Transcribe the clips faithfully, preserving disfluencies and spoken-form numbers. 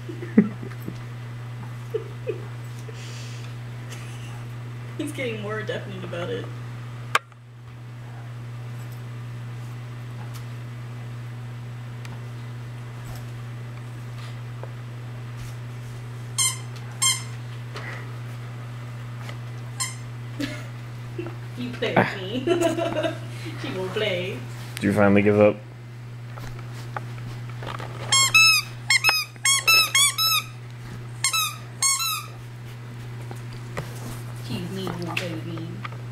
He's getting more definite about it. You play with me. She will play. Did you finally give up? She's me, you won't play with me.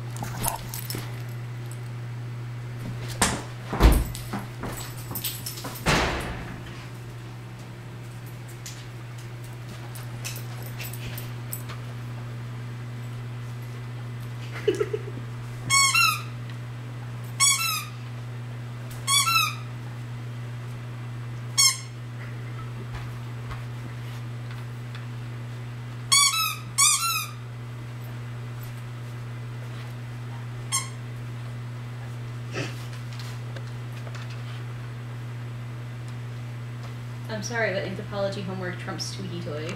I'm sorry, but anthropology homework trumps Tweety Toy.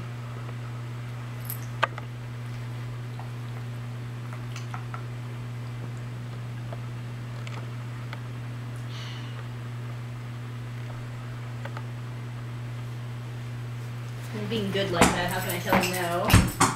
You're being good like that, how can I tell him no?